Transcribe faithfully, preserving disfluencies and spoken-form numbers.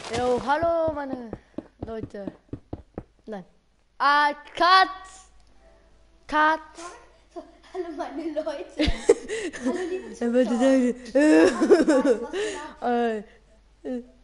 Jo, hallo meine Leute. Nein. Ah, Cut! Cut! So, hallo meine Leute. Hallo liebe Er wollte Zuschauer. sagen. Was, was, was, was, äh, äh,